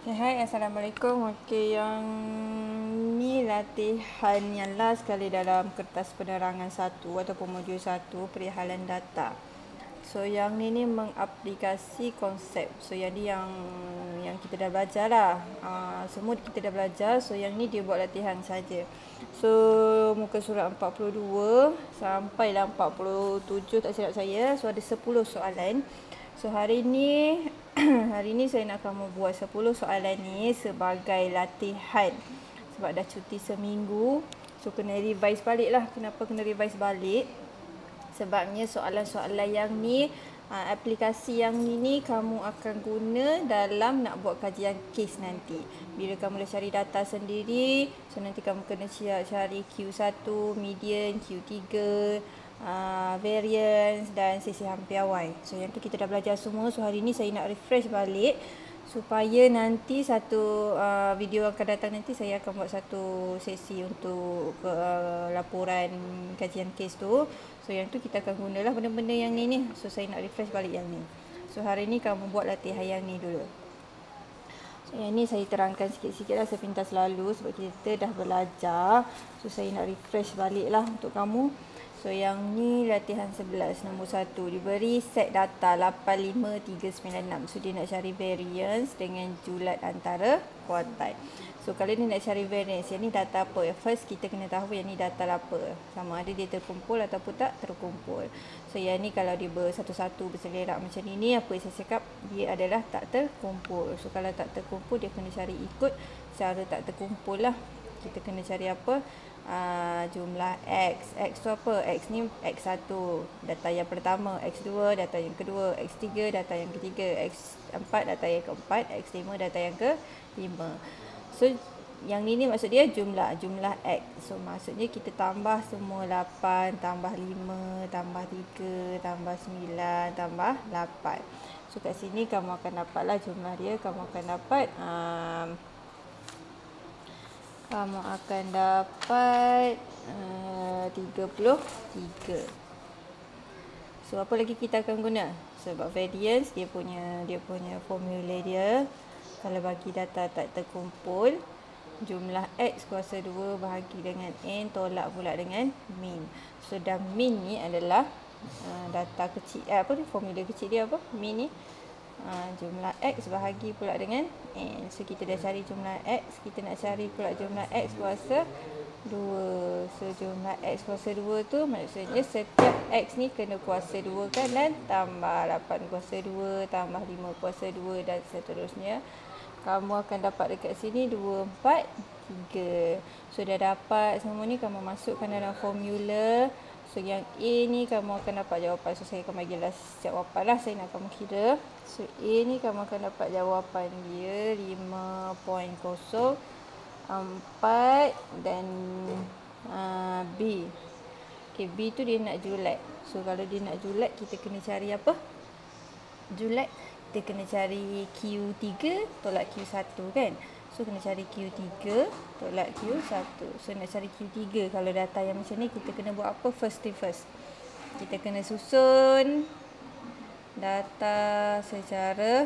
Okay, hai, Assalamualaikum. Okey, yang ni latihan yang last sekali dalam kertas penerangan 1 ataupun modul 1 perihalan data. So, yang ni mengaplikasi konsep. So, yang ni yang kita dah belajar lah. Semua kita dah belajar. So, yang ni dia buat latihan saja. So, muka surat 42 sampailah 47 tak silap saya. So, ada 10 soalan. So, hari ni saya nak kamu buat 10 soalan ni sebagai latihan. Sebab dah cuti seminggu. So, kena revise balik lah. Kenapa kena revise balik? Sebabnya soalan-soalan yang ni, aplikasi yang ni kamu akan guna dalam nak buat kajian kes nanti. Bila kamu dah cari data sendiri, so nanti kamu kena cari Q1, median, Q3, variance dan sesi hampir awal. So yang tu kita dah belajar semua. So hari ni saya nak refresh balik supaya nanti satu video akan datang nanti saya akan buat satu sesi untuk laporan kajian kes tu. So yang tu kita akan gunalah benda-benda yang ni. So saya nak refresh balik yang ni. So hari ni kamu buat latihan yang ni dulu. So yang ni saya terangkan sikit-sikit lah, saya pintas lalu sebab kita dah belajar. So saya nak refresh balik lah untuk kamu. So yang ni latihan 11 nombor 1, diberi set data 85396. So dia nak cari variance dengan julat antara kuartal. So kalau dia nak cari variance, yang ni data apa? First kita kena tahu yang ni data apa. Sama ada dia terkumpul ataupun tak terkumpul. So yang ni kalau dia satu-satu berselerak macam ni, apa yang saya cakap, dia adalah tak terkumpul. So kalau tak terkumpul, dia kena cari ikut cara tak terkumpul lah. Kita kena cari apa? Jumlah X. X tu apa? X ni X1 data yang pertama, X2 data yang kedua, X3 data yang ketiga, X4 data yang keempat, X5 data yang kelima. So yang ni maksud dia jumlah X. So maksudnya kita tambah semua 8 tambah 5 tambah 3 tambah 9 tambah 8. So kat sini kamu akan dapatlah jumlah dia. Kamu akan dapat 33. So apa lagi kita akan guna? Sebab variance dia punya formula dia. Kalau bagi data tak terkumpul, jumlah X kuasa 2 bahagi dengan N tolak pula dengan min. So dah min ni adalah data kecil, formula kecil dia apa? Min ni jumlah X bahagi pula dengan N. So kita dah cari jumlah X, kita nak cari pula jumlah X kuasa 2. So jumlah X kuasa 2 tu maksudnya setiap X ni kena kuasa 2 kan, dan tambah 8 kuasa 2 tambah 5 kuasa 2 dan seterusnya. Kamu akan dapat dekat sini 2, 4, 3. So dah dapat semua ni, kamu masukkan dalam formula. So yang A ni kamu akan dapat jawapan. So saya akan bagi jawapan lah, saya nak kamu kira. So A ni kamu akan dapat jawapan dia 5.04 dan B. Okay, B tu dia nak julat. So kalau dia nak julat, kita kena cari apa? Julat, kita kena cari Q3 tolak Q1 kan. So kena cari Q3 tolak Q1. So nak cari Q3, kalau data yang macam ni kita kena buat apa? First thing first, kita kena susun data secara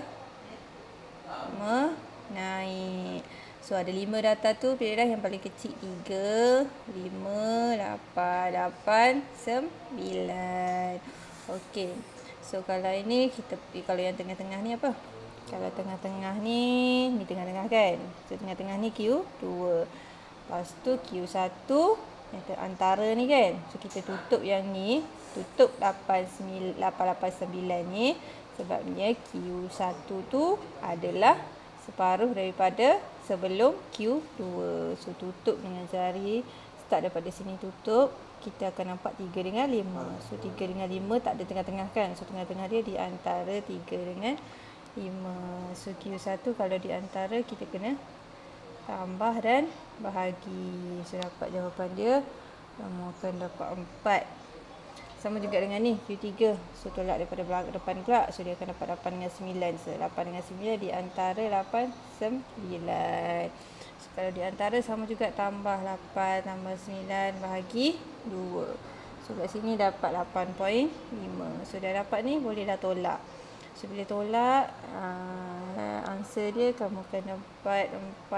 menaik. So ada 5 data tu, pilihlah yang paling kecil 3, 5, 8, 9. Okey. So kalau ini kalau yang tengah-tengah ni apa? Kalau tengah-tengah ni tengah-tengah kan. So tengah-tengah ni Q2. Lepas tu Q1 yang antara ni kan. So kita tutup yang ni, tutup 889 ni, sebabnya Q1 tu adalah separuh daripada sebelum Q2. So tutup dengan jari, start daripada sini tutup. Kita akan nampak 3 dengan 5. So 3 dengan 5 tak ada tengah-tengah kan. So tengah-tengah dia di antara 3 dengan 5. So Q1 kalau di antara, kita kena tambah dan bahagi. So dapat jawapan dia, kamu akan dapat 4. Sama juga dengan ni Q3. So tolak daripada depan pula. So dia akan dapat 8 dengan 9. So 8 dengan 9 di antara 8, 9. So kalau di antara sama juga, tambah 8 tambah 9 bahagi 2. So kat sini dapat 8.5. So dah dapat ni, bolehlah tolak. So bila tolak, answer kuasa dia kamu akan dapat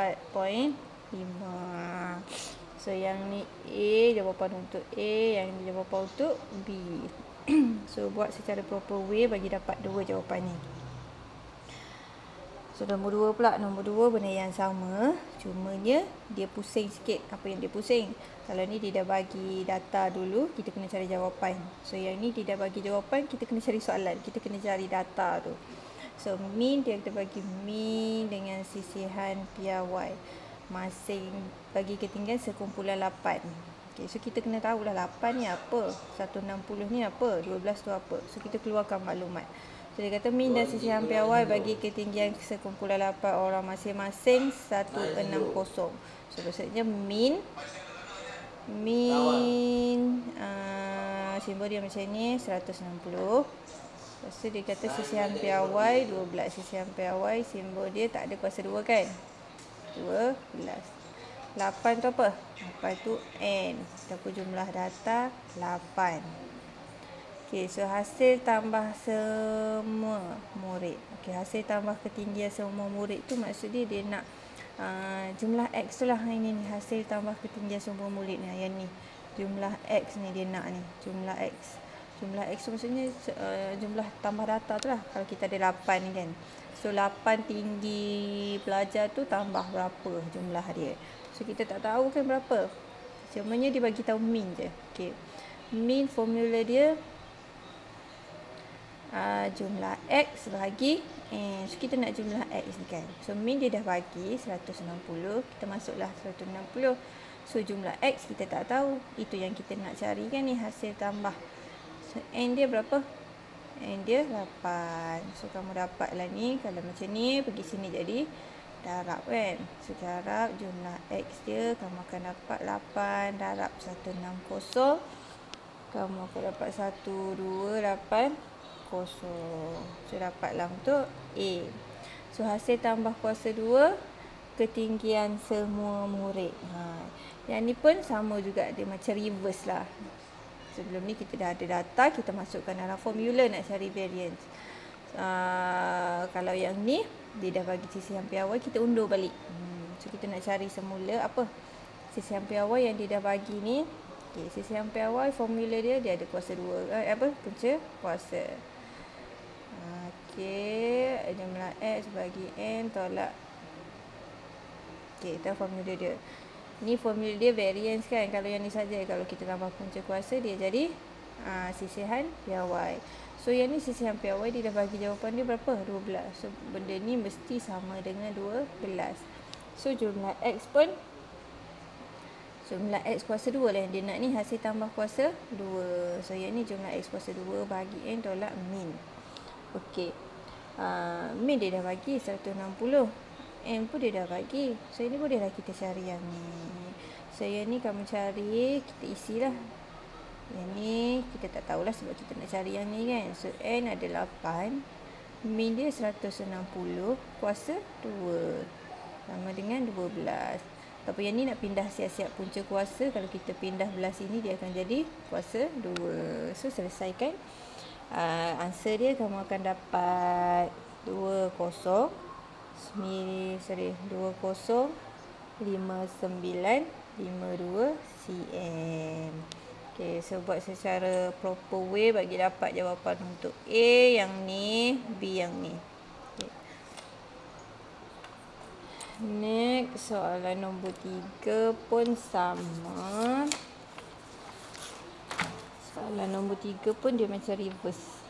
4.5. So yang ni A, jawapan untuk A, yang ni jawapan untuk B. So buat secara proper way bagi dapat dua jawapan ni. So nombor 2 pula, nombor 2 benda yang sama, cumanya dia pusing sikit. Apa yang dia pusing? Kalau ni dia dah bagi data dulu, kita kena cari jawapan. So yang ni dia dah bagi jawapan, kita kena cari soalan, kita kena cari data tu. So mean dia kita bagi mean dengan sisihan piawai. Masing bagi ketinggian sekumpulan 8. Okay, so kita kena tahulah 8 ni apa, 160 ni apa, 12 tu apa. So kita keluarkan maklumat. So dia kata mean dan sisihan piawai bagi ketinggian sekumpulan 8 orang masing-masing 160. So maksudnya mean simbol dia macam ni 160. Lepas tu dia kata sisihan piawai 12. Sisihan piawai simbol dia tak ada kuasa 2 kan, 12. 8 tu apa? 8 tu N ataupun jumlah data 8. Okey, so hasil tambah semua murid. Okey, hasil tambah ketinggian semua murid tu maksud dia nak jumlah X tu lah. Ini ni hasil tambah ketinggian semua murid ni. Yang ni jumlah X ni dia nak ni, jumlah X. Jumlah X tu maksudnya jumlah tambah data tu lah. Kalau kita ada 8 ni kan, so 8 tinggi pelajar tu tambah berapa jumlah dia. So kita tak tahu kan berapa, cumanya dia bagi tahu mean je. Okey, mean formula dia jumlah X bagi N. So kita nak jumlah X ni kan, so mean dia dah bagi 160, kita masuklah 160. So jumlah X kita tak tahu, itu yang kita nak cari kan ni, hasil tambah. So N dia berapa? N dia 8. So kamu dapatlah ni, kalau macam ni pergi sini jadi darab kan. So darab jumlah X dia, kamu akan dapat 8 darab 160. Kamu akan dapat 1280. So dapatlah untuk A. So hasil tambah kuasa 2 ketinggian semua murid. Yang ni pun sama juga, dia macam reverse lah. Sebelum ni kita dah ada data, kita masukkan dalam formula nak cari variance. Kalau yang ni dia dah bagi sisihan piawai, kita undur balik. So kita nak cari semula apa sisihan piawai yang dia dah bagi ni. Okay, sisihan piawai formula dia ada kuasa 2, punca kuasa. Okey, jumlah X bagi N tolak. Okey, itu formula dia. Ni formula dia variance kan. Kalau yang ni saja, kalau kita tambah punca kuasa dia jadi sisihan piawai. So yang ni sisihan piawai, dia dah bagi jawapan dia berapa? 12. So benda ni mesti sama dengan 12. So jumlah X pun, jumlah X kuasa 2 lah yang dia nak ni, hasil tambah kuasa 2. So yang ni jumlah X kuasa 2 bagi N tolak mean. Okey, mean dia dah bagi 160, N pun dia dah bagi. So ini bolehlah kita cari yang ni. So yang ni kamu cari, kita isilah. Yang ni kita tak tahulah sebab kita nak cari yang ni kan. So N ada 8, mean dia 160 kuasa 2 sama dengan 12. Tapi yang ni nak pindah siap-siap punca kuasa, kalau kita pindah belah sini dia akan jadi kuasa 2. So selesaikan. Answer dia kamu akan dapat 2059 5952 cm. Okay, so buat secara proper way bagi dapat jawapan untuk A yang ni, B yang ni. Okay. Next, soalan nombor 3 pun sama. Soalan nombor 3 pun dia macam reverse.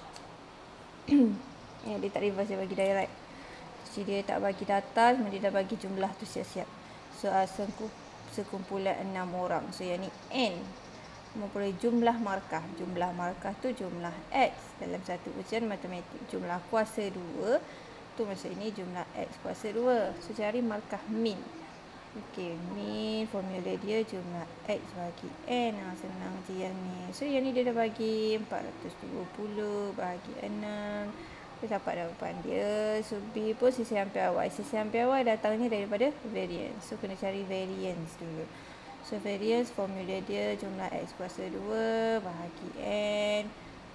Dia tak reverse, dia bagi direct. Jadi dia tak bagi data, dia dah bagi jumlah tu siap-siap. So sekumpulan 6 orang. So yang ni N mempunyai jumlah markah. Jumlah markah tu jumlah X dalam satu ujian matematik. Jumlah kuasa 2 tu maksud ini jumlah X kuasa 2. So cari markah mean. Okey, mean formula dia jumlah X bagi N. Senang je yang ni. So yang ni dia dah bagi 420 bagi 6. Kita dapat jawapan dia. So B pun sisihan piawai. Sisihan piawai datangnya daripada variance. So kena cari variance dulu. So variance formula dia jumlah X kuasa 2 bahagi N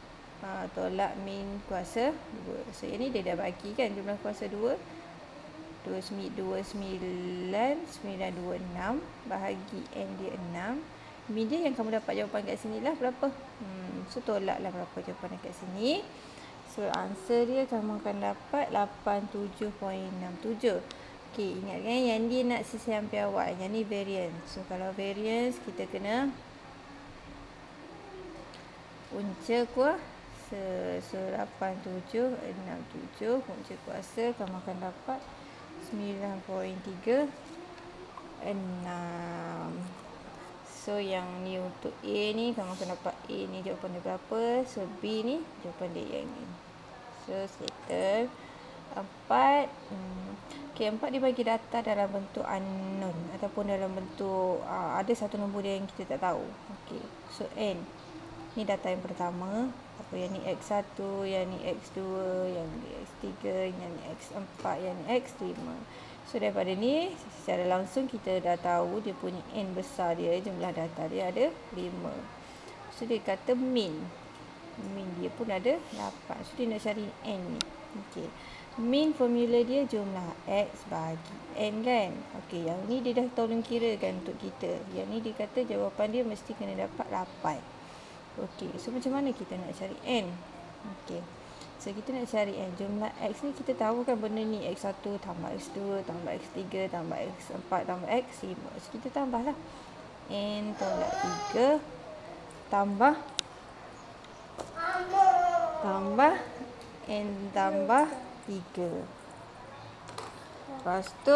tolak min kuasa 2. So yang ni dia dah bagi kan jumlah kuasa 2. 29,926 bahagi N dia 6. Min dia yang kamu dapat jawapan kat sini lah berapa? So tolaklah berapa jawapan dekat sini. So answer dia kamu akan dapat 87.67. Okey, ingat kan yang dia nak sisi ampere awal, yang ni variance. So kalau variance kita kena punca kuah. So 8767 punca kuasa kamu akan dapat 9.36. So yang ni untuk A ni kamu akan dapat A ni jawapan dia berapa. So B ni jawapan dia yang ni. So settle 4. Okay, 4 dibagi data dalam bentuk unknown ataupun dalam bentuk ada satu nombor dia yang kita tak tahu. Okay, so N ni data yang pertama, apa yang ni X1, yang ni X2, yang ni X3, yang ni X4, yang ni X5. So daripada ni secara langsung kita dah tahu dia punya N besar dia, jumlah data dia ada 5. So dia kata min dia pun ada 8. So dia nak cari N ni. Okey. Min formula dia jumlah X bagi N kan. Okey, yang ni dia dah tolong kira kan untuk kita. Yang ni dia kata jawapan dia mesti kena dapat 8. Okey, so macam mana kita nak cari N? Okey, so kita nak cari N. Jumlah X ni kita tahu kan benda ni X1 tambah X2 tambah X3 tambah X4 tambah X5. So kita tambahlah N tolak 3 tambah N tambah 3. Lepas tu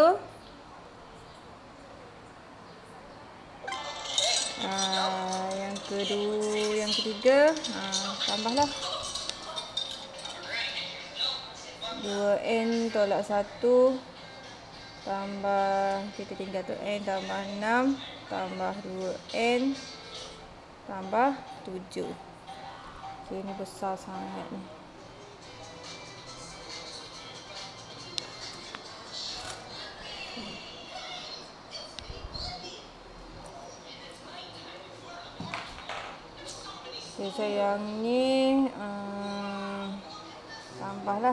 yang ketiga tambahlah 2N tolak 1 tambah, kita tinggal tu N tambah 6 tambah 2N tambah 7. Okay, ni besar sangat ni. Okay, so yang ni tambahlah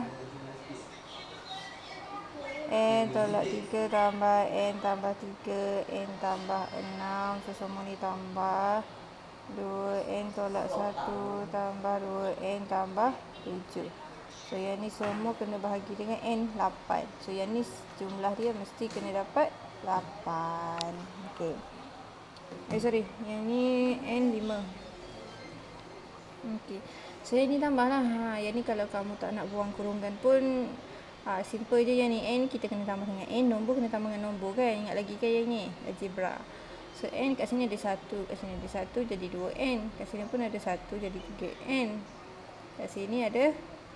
N tolak 3 tambah N tambah 3 N tambah 6. So semua ni tambah 2N tolak 1 tambah 2N tambah 7. So yang ni semua kena bahagi dengan N 8. So yang ni jumlah dia mesti kena dapat 8. Okay, sorry, yang ni N 5. Okey, so yang ni tambahlah. Yang ni kalau kamu tak nak buang kurungan pun simple je. Yang ni N kita kena tambah dengan N, nombor kena tambah dengan nombor kan. Ingat lagi kan yang ni algebra. So N kat sini ada 1, kat sini ada 1 jadi 2N, kat sini pun ada 1 jadi 3N, kat sini ada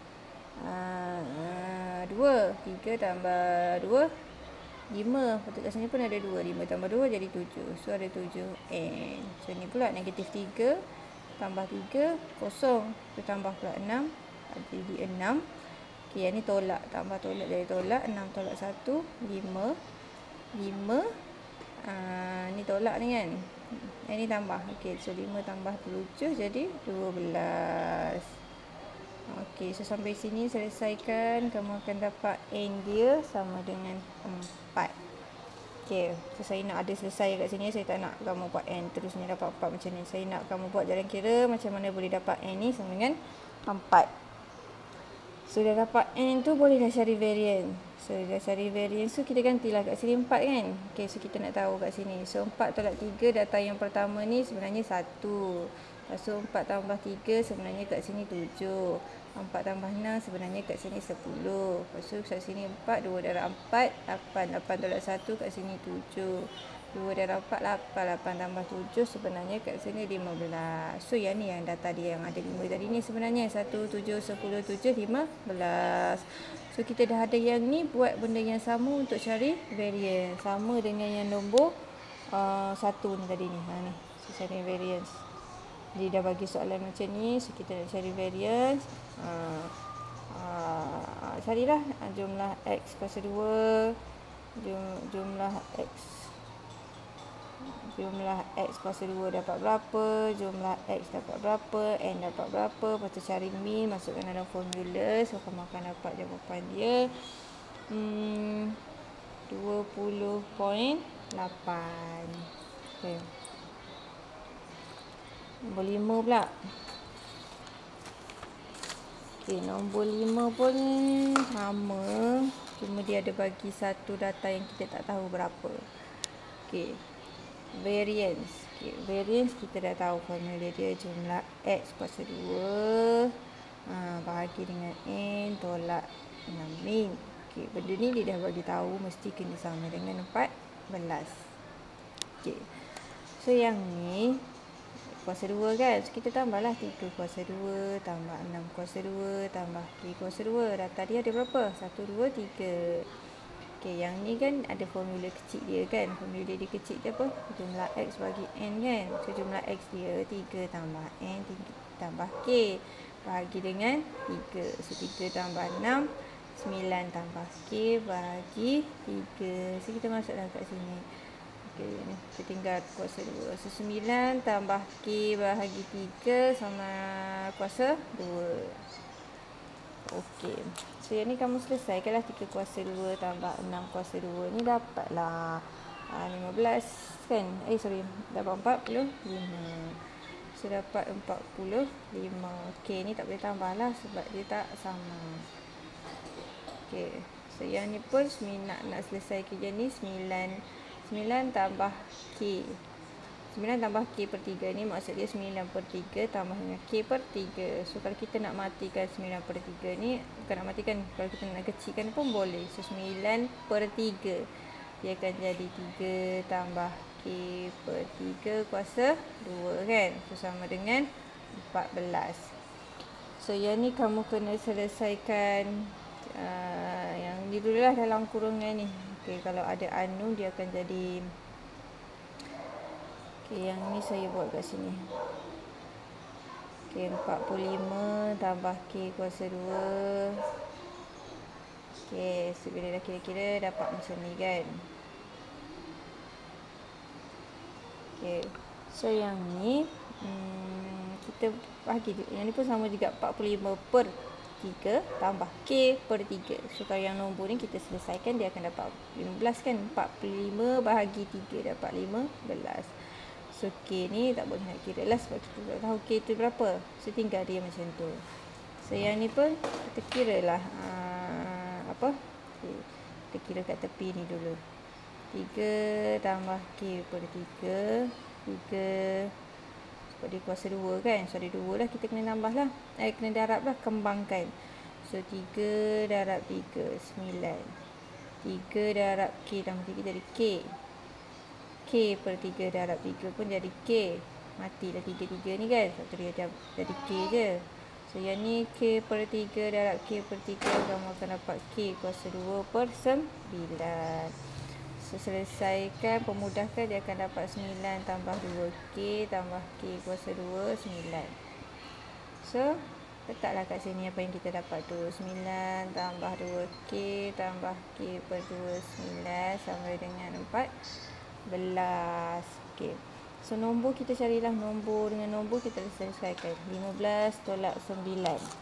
2, 3 tambah 2 5, patut kat sini pun ada 2, 5 tambah 2 jadi 7. So ada 7N. So ni pula negatif 3 tambah 3, kosong. So tambah pula 6, jadi 6. Okay, yang ni tolak, tambah tolak jadi tolak. 6 tolak 1, 5. 5 ni tolak ni kan. Yang ni tambah. Okay, so 5 tambah 7 jadi 12. Okay, so sampai sini selesaikan. Kamu akan dapat N dia sama dengan 4. Okay, so saya nak ada selesai kat sini. Saya tak nak kamu buat N terusnya dapat 4 macam ni. Saya nak kamu buat jalan kira macam mana boleh dapat N ni sama dengan 4. So dah dapat N tu boleh dah cari variance. So dah cari variance, so kita gantilah kat sini 4 kan. Okay, so kita nak tahu kat sini. So 4 tolak 3, data yang pertama ni sebenarnya 1. Lepas tu 4 tambah 3 sebenarnya kat sini 7. 4 tambah 6 sebenarnya kat sini 10. Lepas tu kat sini 4, 2 darab 4, 8. 8 tolak 1 kat sini 7. 2 darab 4, 8. 8 tambah 7 sebenarnya kat sini 15. So yang ni yang data dia yang ada 5 tadi ni sebenarnya 1, 7, 10, 7, 15. So kita dah ada yang ni, buat benda yang sama untuk cari variance. Sama dengan yang nombor 1 ni tadi ni. Ni. So cari variance. Dia dah bagi soalan macam ni. So kita nak cari variance. Carilah jumlah X kuasa 2. Jumlah X kuasa 2 dapat berapa. Jumlah X dapat berapa. N dapat berapa. Lepas tu cari min. Masukkan dalam formula. So kamu akan dapat jawapan dia. 20.8. Okay. Nombor 5 pula. Okay, nombor 5 pun sama. Cuma dia ada bagi satu data yang kita tak tahu berapa. Okay. Variance. Okay. Variance kita dah tahu formula dia, jumlah X kuasa 2 bahagi dengan N tolak dengan min. Okay. Benda ni dia dah bagi tahu mesti kena sama dengan 14. Okay. So yang ni kuasa 2 kan. So kita tambahlah 3 kuasa 2 tambah 6 kuasa 2 tambah K kuasa 2. Data dia ada berapa? 1, 2, 3. Okey, yang ni kan ada formula kecil dia kan. Formula dia kecil dia apa? Jumlah X bagi N kan. So jumlah X dia 3 tambah N 3 tambah K bahagi dengan 3. So 3 tambah 6, 9 tambah K bahagi 3. So kita masuklah kat sini. Okay, kita tinggal kuasa 2. So 9 tambah K bahagi 3 sama kuasa 2. Okey. So yang ni kamu selesaikanlah 3 kuasa 2 tambah 6 kuasa 2 ni dapatlah 15 kan. Dapat 45. So dapat 45. Okey, ni tak boleh tambah lah sebab dia tak sama. Okey. So yang ni pun nak selesai kerja ni 9 tambah K. 9 tambah K per 3 ni maksud dia 9 per 3 tambah dengan K per 3. So kalau kita nak matikan 9 per 3 ni, bukan nak matikan, kalau kita nak kecilkan pun boleh. So 9 per 3 dia akan jadi 3 tambah K per 3 kuasa 2 kan. So sama dengan 14. So yang ni kamu kena selesaikan yang ni dulu lah dalam kurungan ni. Okay, kalau ada anu dia akan jadi. Okay, yang ni saya buat kat sini. Okay, 45 tambah K kuasa 2. Okay, so bila dah kira-kira dapat macam ni kan. Okay, so yang ni kita bagi, yang ni pun sama juga 45 per 3 tambah K per 3. So kalau yang nombor ni kita selesaikan dia akan dapat 15 kan. 45 bahagi 3 dapat 15. So K ni tak boleh nak kira lah sebab kita tak tahu K tu berapa. So tinggal dia macam tu. So yang ni pun kita kira lah okay. Kita kira kat tepi ni dulu. 3 tambah K per 3. 3 sebab dia kuasa 2 kan. So ada 2 lah, kita kena tambah lah. Kena darab lah, kembangkan. So 3 darab 3, 9. 3 darab K tambah 3 jadi K. K per 3 darab 3 pun jadi K. Matilah 3 ni kan. Sebab tu dia jadi K je. So yang ni K per 3 darab K per 3. Kamu akan dapat K kuasa 2 per 9. So selesaikan, pemudahkan, dia akan dapat 9 tambah 2K tambah K kuasa 2, 9. So letaklah kat sini apa yang kita dapat tu. 9 tambah 2K tambah K per 2, 9 sama dengan 14. Okay. So nombor kita carilah, nombor dengan nombor kita selesaikan. 15 tolak 9.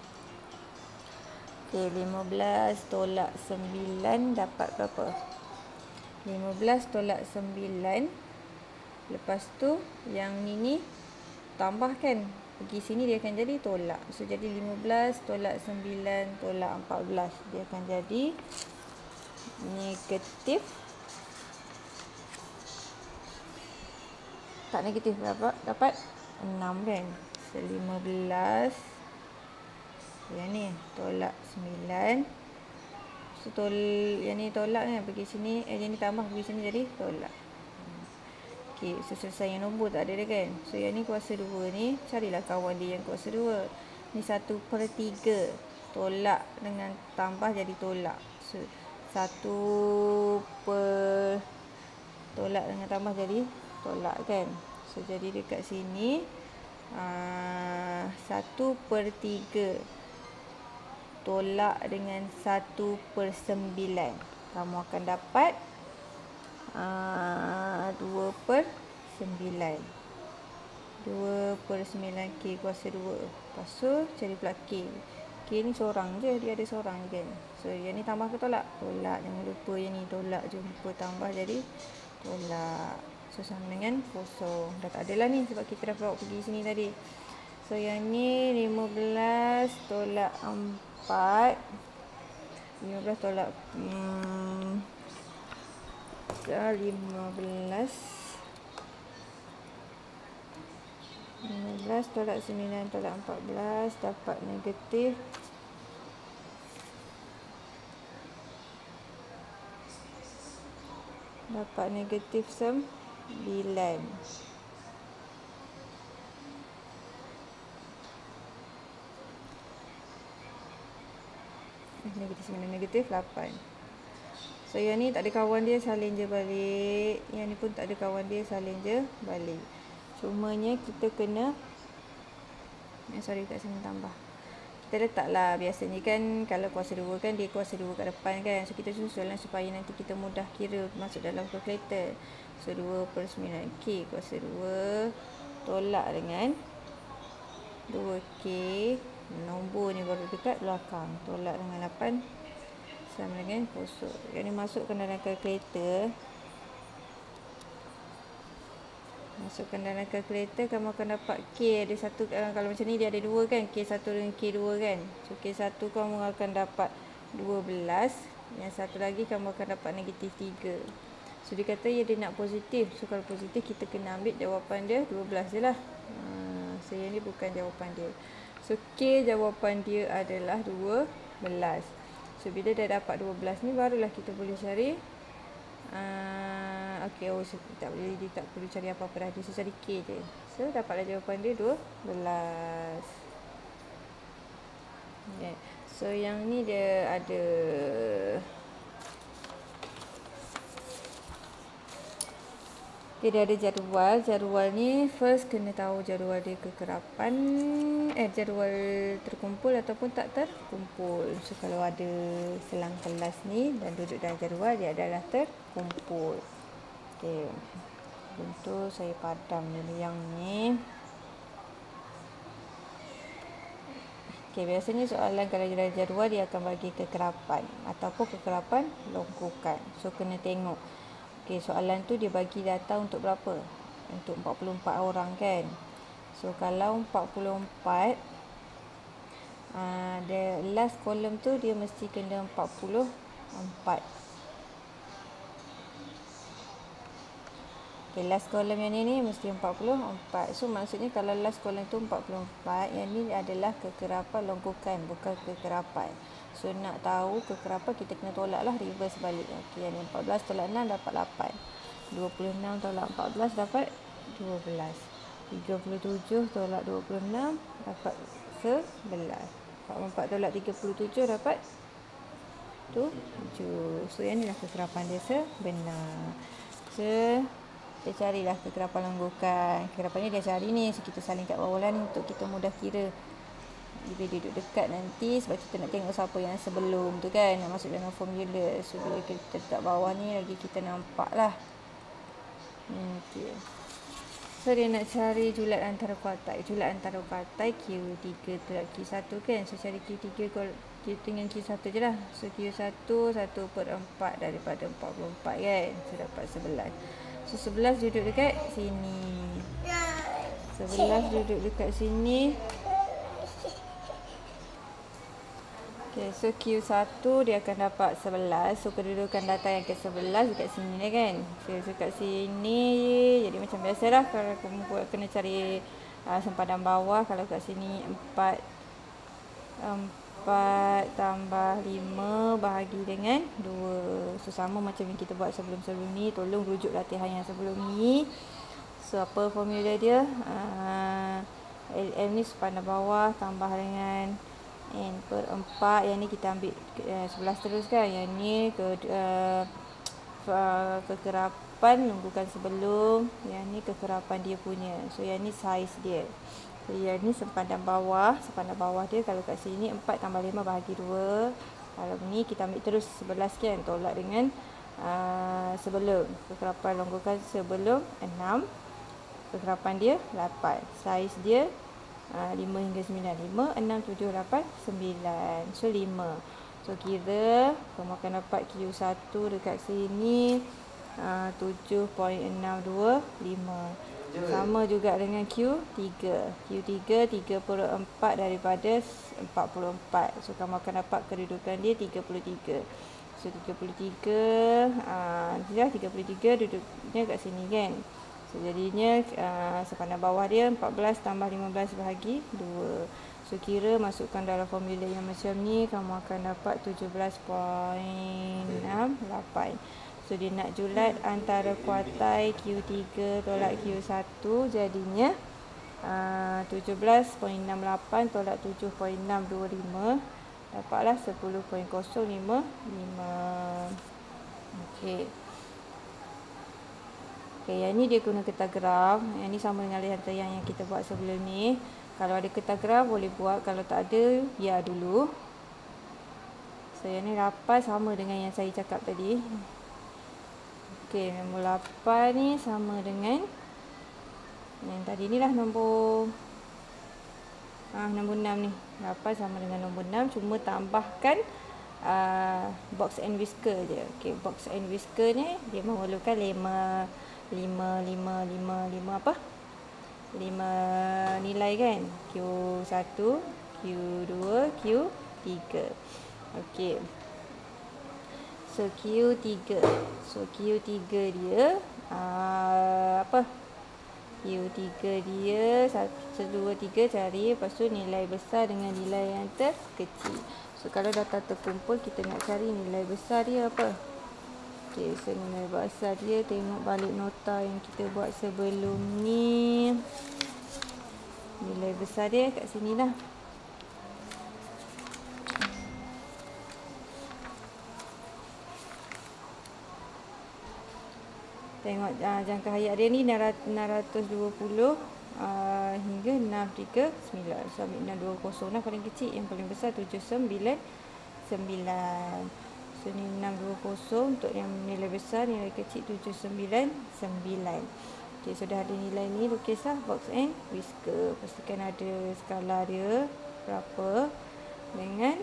Okay, 15 tolak 9 dapat berapa? 15 tolak 9. Lepas tu yang ni tambahkan. Pergi sini dia akan jadi tolak. So jadi 15 tolak 9 tolak 14. Dia akan jadi negatif. Tak negatif berapa? Dapat 6 kan. So 15. Yang ni tolak 9. So yang ni tolak kan, pergi sini, yang ni tambah pergi sini jadi tolak. Okey, so selesai yang nombor tak ada dah kan. So yang ni kuasa 2 ni, carilah kawan dia yang kuasa 2. Ni 1 per 3 tolak dengan tambah jadi tolak. So 1 per tolak dengan tambah jadi tolak kan. So jadi dekat sini 1 per 3 tolak dengan 1 per 9. Kamu akan dapat 2 per 9. 2 per 9 K kuasa 2. Lepas tu cari pula K. K ni seorang je, dia ada seorang je kan. So yang ni tambah ke tolak? Tolak, jangan lupa yang ni tolak jumpa tambah jadi tolak. So sama dengan kosong. Dah tak ada lah ni sebab kita dah bawa pergi sini tadi. So yang ni 15 tolak 4. 15 tolak 15 tolak 9 tolak 14 dapat negatif 9. Negatif 9, negatif 8. So yang ni tak ada kawan dia, salin je balik. Yang ni pun tak ada kawan dia, salin je balik. Cumanya kita kena kat sini tambah. Kita letaklah, biasanya kan kalau kuasa 2 kan dia kuasa 2 kat depan kan. So kita susunlah supaya nanti kita mudah kira masuk dalam kalkulator. So 2/9 K kuasa 2 tolak dengan 2K. Nombor ni baru dekat belakang. Tolak dengan 8 sama dengan kosong. Yang ni masukkan dalam kalkulator. Masukkan dalam kalkulator, kamu akan dapat K ada satu. Kalau macam ni dia ada 2 kan, K1 dan K2 kan. So K1 kamu akan dapat 12. Yang satu lagi kamu akan dapat negatif 3. So dia kata dia nak positif. So kalau positif kita kena ambil jawapan dia 12 je lah. So yang ni bukan jawapan dia. So K jawapan dia adalah 12. So bila dah dapat 12 ni barulah kita boleh cari okey, so tak boleh, dia tak perlu cari apa-apa dah, dia cari K je. So dapatlah jawapan dia 12. Okay. So yang ni dia ada jadual. Jadual ni first kena tahu jadual dia kekerapan, jadual terkumpul ataupun tak terkumpul. So kalau ada selang kelas ni dan duduk dalam jadual, dia adalah terkumpul. Okey. Untuk saya padam dulu yang ni. Okey, biasanya soalan kalau dalam jadual dia akan bagi kekerapan ataupun kekerapan longkukan. So kena tengok. Okey, soalan tu dia bagi data untuk berapa? Untuk 44 orang kan. So kalau 44, the last column tu dia mesti kena 44. Okay, last column yang ni mesti 44. So maksudnya kalau last column tu 44, yang ni adalah kekerapan longkukan, bukan kekerapan. So nak tahu kekerapan kita kena tolak lah, reverse balik. Okey, yang ni 14 tolak 6 dapat 8. 26 tolak 14 dapat 12. 37 tolak 26 dapat 11. 44 tolak 37 dapat 7. So yang ni lah kekerapan dia sebenar. So dia carilah kekerapan longkukan. Kekerapan ni dia cari ni. So kita salin kat bawah lah ni untuk kita mudah kira. Bila dia duduk dekat nanti, sebab kita nak tengok siapa yang sebelum tu kan, nak masuk dalam formula. So bila kita letak bawah ni lagi kita nampak lah. Okay. So dia nak cari julat antara kuartai. Julat antara kuartai Q3 tolak Q1 kan. So cari Q3 dengan Q1 je lah. So Q1 1/4 daripada 44 kan. So dapat 11. So 11 duduk dekat sini. 11 duduk dekat sini. Okay, so Q1 dia akan dapat 11. So kedudukan data yang ke-11 dekat sini lah kan. So kat sini, jadi macam biasa lah. Kalau kamu kena cari sempadan bawah. Kalau kat sini 4 tambah 5 bahagi dengan 2. So sama macam yang kita buat sebelum-sebelum ni. Tolong rujuk latihan yang sebelum ni. So apa formula dia? LM ni sempadan bawah tambah dengan N per 4. Yang ni kita ambil 11 terus kan. Yang ni kekerapan longkukan sebelum. Yang ni kekerapan dia punya. So yang ni saiz dia. So yang ni sempadan bawah. Sempadan bawah dia kalau kat sini 4 tambah 5 bahagi 2. Kalau ni kita ambil terus 11 kan. Tolak dengan sebelum. Kekerapan longkukan sebelum 6. Kekerapan dia 8. Saiz dia 5 hingga 9. 5, 6, 7, 8, 9. So 5. So kira kamu akan dapat Q1 dekat sini 7.625. Sama juga dengan Q3. Q3 34 daripada 44. So kamu akan dapat kedudukan dia 33. So 33 dah 33 duduknya kat sini kan. So jadinya sepanjang bawah dia 14 tambah 15 bahagi 2. So kira masukkan dalam formula yang macam ni, kamu akan dapat 17.68. So dia nak julat antara kuartai Q3 tolak Q1, jadinya 17.68 tolak 7.625, dapatlah 10.055. Okey. Okey, yang ni dia guna kertas graf. Yang ni sama dengan yang kita buat sebelum ni. Kalau ada kertas graf boleh buat, kalau tak ada biar dulu. So yang ni 8 sama dengan yang saya cakap tadi. Okey, nombor 8 ni sama dengan yang tadi ni lah, nombor 6 ni. 8 sama dengan nombor 6, cuma tambahkan box and whisker je. Okey, box and whisker ni dia memerlukan 5 apa? 5 nilai kan? Q1, Q2, Q3. Okey. So Q3. So Q3 dia apa? Q3 dia 1, 2, 3 cari, lepas tu nilai besar dengan nilai yang terkecil. So kalau data terkumpul, kita nak cari nilai besar dia apa? Okey, so nilai besar dia, tengok balik nota yang kita buat sebelum ni. Nilai besar dia kat sini lah. Tengok jangka hayat dia ni 620 hingga 639. So ambil 620 lah paling kecil, yang paling besar 799. So ni 620 untuk yang nilai besar, nilai kecil 799. Okey, so dah ada nilai ni, lukislah box and whisker. Pastikan ada skala dia berapa dengan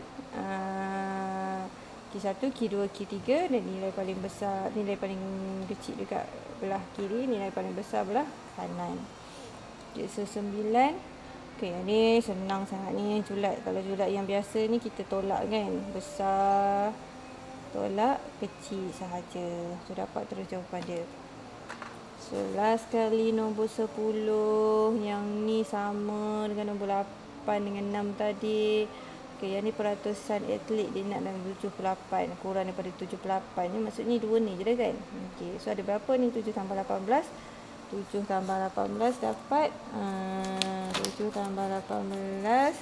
Q1, Q2, Q3 dan nilai paling besar, nilai paling kecil dekat belah kiri, nilai paling besar belah kanan. Okey, so 9. Okey, yang ni senang sangat ni julat. Kalau julat yang biasa ni kita tolak kan, besar tolak kecil sahaja. So dapat terus jawapan dia. So last kali nombor 10, yang ni sama dengan nombor 8 dengan 6 tadi. Okey, yang ni peratusan atlet dia nak dalam 78, kurang daripada 78 ni, maksudnya 2 ni je dah kan. Okey, so ada berapa ni? 7 tambah 18. 7 tambah 18 dapat 7 tambah 18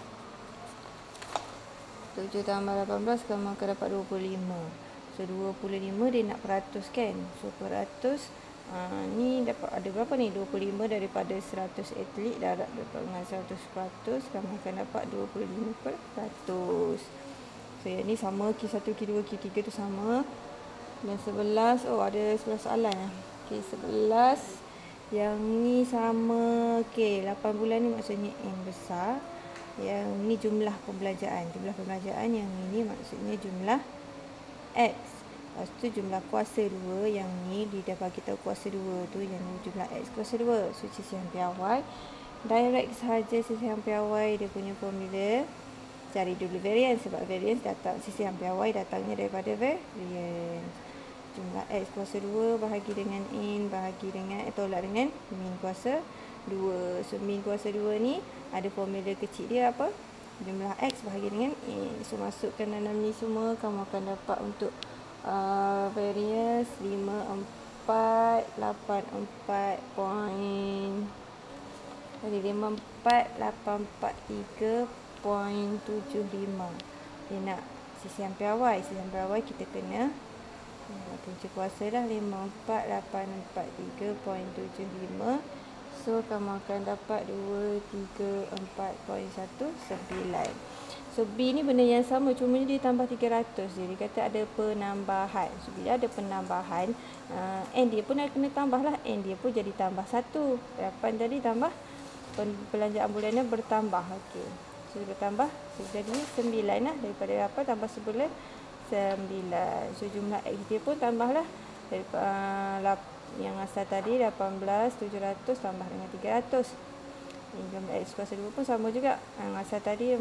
kamu akan dapat 25. So 25 dia nak peratus kan. So peratus ni dapat ada berapa ni? 25 daripada 100 atlet darab dengan 100%, kamu akan dapat 25%. So yang ni sama, Q1, Q2, Q3 tu sama. Dan 11, oh ada 11 soalan lah. Okey, 11 yang ni sama. Okey, 8 bulan ni maksudnya N besar. Yang ni jumlah pembelajaran. Jumlah pembelajaran yang ini maksudnya jumlah X. Lepas tu jumlah kuasa 2, yang ni dia dah bagi tahu kuasa 2 tu, yang ni jumlah X kuasa 2. So sisihan piawai direct sahaja, sisihan piawai dia punya formula. Cari dulu variance, sebab variance datang, sisihan piawai datangnya daripada variance. Jumlah X kuasa 2 bahagi dengan N bahagi dengan tolak dengan min kuasa 2. So min kuasa 2 ni ada formula kecil dia apa? Jumlah X bahagi dengan N. So masukkan dalam ni semua, kamu akan dapat untuk variance 5484 point. Jadi 54843.75. Dia nak sisihan piawai. Sisihan piawai kita kena punca kuasa dah 54843.75. So kamu akan dapat 234.19. So B ni benda yang sama, cuma ni dia tambah 300 je. Dia kata ada penambahan. So bila ada penambahan, N dia pun kena tambah lah. N dia pun jadi tambah 1. 8 tadi tambah Belanjaan bulannya bertambah. Okey. So bertambah. So jadi 9 lah. Daripada 8 tambah 11, 9. So jumlah X dia pun tambahlah. Daripada yang asal tadi 18,700 tambah dengan 300. Jumlah X kuasa 2 pun sama juga. Yang asal tadi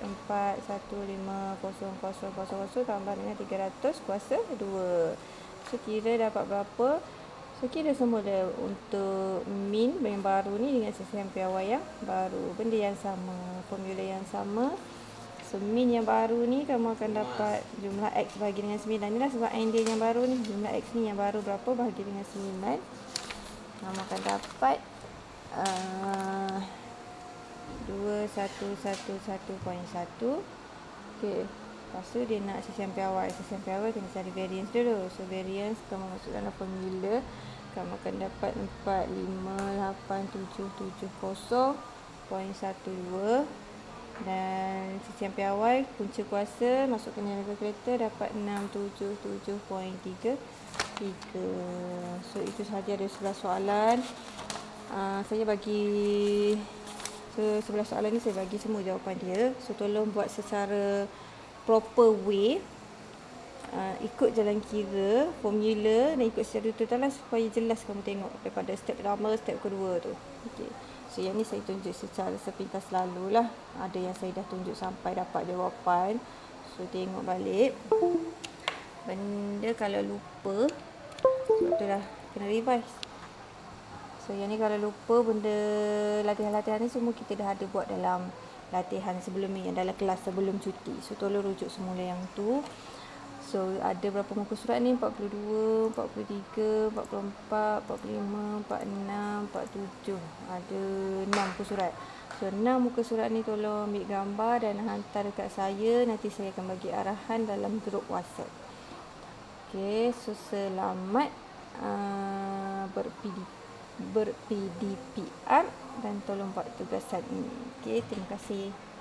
4415,000 tambah dengan 300 kuasa 2. So kira dapat berapa? So kira semula untuk min yang baru ni dengan sesian piawai yang baru. Benda yang sama, formula yang sama. So min yang baru ni kamu akan dapat jumlah X bahagi dengan 9. Inilah sebab N dia yang baru ni. Jumlah X ni yang baru berapa bahagi dengan 9. Kamu akan dapat 2111.1. Okey. Lepas tu dia nak sesian piawai. Sesian piawai kena cari variance dulu. So variance kamu masuk dalam formula. Kamu akan dapat 458,770.12. Dan sesian piawai punca kuasa masukkan dalam kalkulator dapat 677.33. So itu sahaja, ada 11 soalan. Saya bagi 11 soalan ni saya bagi semua jawapan dia. So tolong buat secara proper way. Ikut jalan kira formula dan ikut secara tutorial lah, supaya jelas kamu tengok daripada step pertama step kedua tu. Okey. So yang ni saya tunjuk secara sepintas lalu lah. Ada yang saya dah tunjuk sampai dapat jawapan. So tengok balik. Benda kalau lupa, sebab tu lah kena revise. So yang ni kalau lupa, benda latihan-latihan ni semua kita dah ada buat dalam latihan sebelum ni, yang dalam kelas sebelum cuti. So tolong rujuk semula yang tu. So ada berapa muka surat ni? 42, 43, 44, 45, 46, 47. Ada 6 muka surat. So 6 muka surat ni tolong ambil gambar dan hantar dekat saya. Nanti saya akan bagi arahan dalam grup WhatsApp. Okey, so selamat ber-PDPR dan tolong buat tugasan ini. Okey, terima kasih.